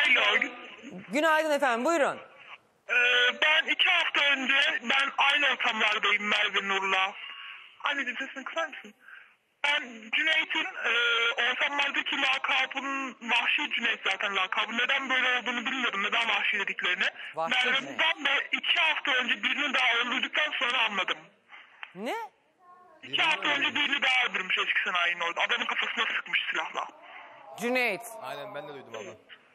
Aynur. Günaydın efendim, buyurun. Ben 2 hafta önce aynı ortamlardayım Merve Nur'la. Anneciğim sesini kısar mısın? Ben Cüneyt'in ortamlardaki lakabının Vahşi Cüneyt zaten lakabı. Neden böyle olduğunu bilmiyordum. Neden Vahşi dediklerini. Merve'den de 2 hafta önce birini daha öldürdükten sonra anladım. Ne? 2 hafta önce birini daha öldürmüş eski sanayinin orada. Adamın kafasına sıkmış silahla. Cüneyt. Aynen ben de duydum abla.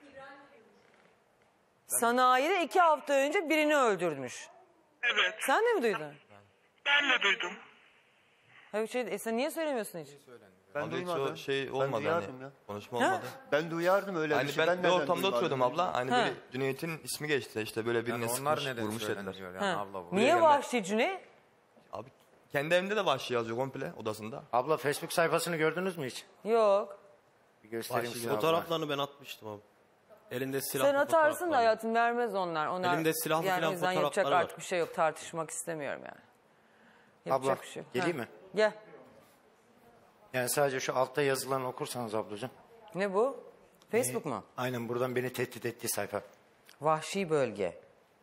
Sanayide 2 hafta önce birini öldürmüş. Evet. Sen de mi duydun? Ben de duydum. Hayır, sen niye söylemiyorsun hiç? Ben duymadım. Şey olmadı hani. Ya. Konuşma olmadı. Ben duyardım öyle Hani bir şey. ben bir ortamda oturuyordum abla. Hani Ha. böyle Cüneyt'in ismi geçti. İşte böyle birine Onlar sıkmış, neden vurmuş dediler. söyleniyor Ha. yani abla bu? Niye Buraya Vahşi Cüneyt? Abi kendi evinde de Vahşi yazıyor komple odasında. Abla Facebook sayfasını gördünüz mü hiç? Yok. Bir göstereyim Vahşi size abla. Fotoğraflarını ben atmıştım abi. Elinde silah. Sen atarsın da hayatım, vermez onlar. Elimde silahlı yani falan o yüzden yapacak fotoğrafları artık bir şey yok. Tartışmak istemiyorum yani. Yapacak Abla, bir şey yok. geleyim mi? Gel. Yani sadece şu altta yazılanı okursanız ablacığım. Ne bu? Facebook mu? Aynen buradan beni tehdit ettiği sayfa. Vahşi bölge.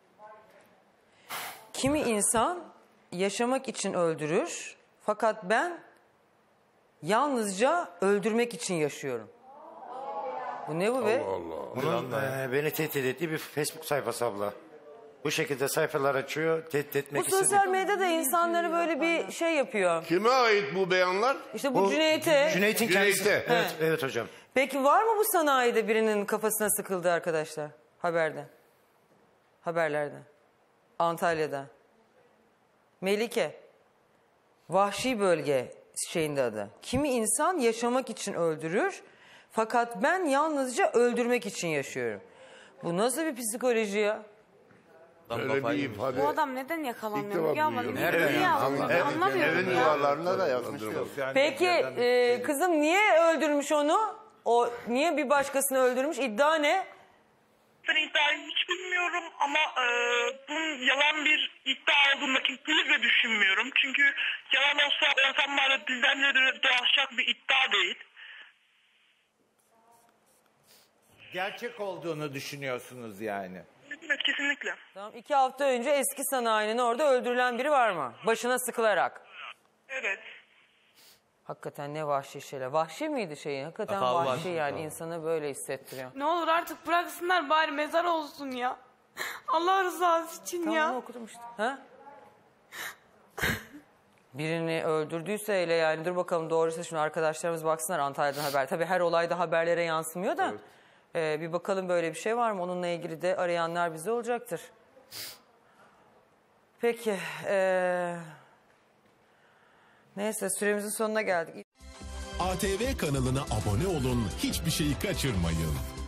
Kimi insan yaşamak için öldürür. Fakat ben yalnızca öldürmek için yaşıyorum. Bu ne bu be? Bunun beni tehdit ettiği bir Facebook sayfası abla. Bu şekilde sayfalar açıyor, tehdit etmek Bu istediği. sosyal medyada insanları böyle bir şey yapıyor. Kime ait bu beyanlar? İşte bu Cüneyt'e. Cüneyt'in kendisi. Cüneyt'e. Evet, evet hocam. Peki var mı bu sanayide birinin kafasına sıkıldı arkadaşlar? Haberde. Haberlerde. Antalya'da. Melike. Vahşi bölge şeyinde adı. Kimi insan yaşamak için öldürür. Fakat ben yalnızca öldürmek için yaşıyorum. Bu nasıl bir psikoloji ya? Adam Öyle kafayı bir yemiş. ifade. Bu adam neden yakalanmıyor? İlk defa Müge abla? duyuyorum. Niye Nereden? anlamıyorum Evin ya. duvarlarına da yazmışlar. Peki kızım niye öldürmüş onu? O niye bir başkasını öldürmüş? İddia ne? Ben iddiayı hiç bilmiyorum ama bunun yalan bir iddia olduğunu kesinlikle düşünmüyorum. Çünkü yalan olsa ortamlarda dilden dile dolaşacak bir iddia değil. Gerçek olduğunu düşünüyorsunuz yani. Evet, kesinlikle. Tamam, 2 hafta önce eski sanayinin orada öldürülen biri var mı? Başına sıkılarak. Evet. Hakikaten ne vahşi şeyler. Vahşi miydi şeyi? Hakikaten Vahşi, vahşi yani tamam. insanı böyle hissettiriyor. Ne olur artık bıraksınlar bari mezar olsun ya. Allah rızası için Tamam, ya. onu okudum işte. Ha? Birini öldürdüyse öyle yani, dur bakalım doğruysa şimdi arkadaşlarımız baksınlar Antalya'dan haber. Tabii her olayda haberlere yansımıyor da. Bir bakalım böyle bir şey var mı? Onunla ilgili de arayanlar bize olacaktır. Peki. Neyse süremizin sonuna geldik. ATV kanalına abone olun, hiçbir şeyi kaçırmayın.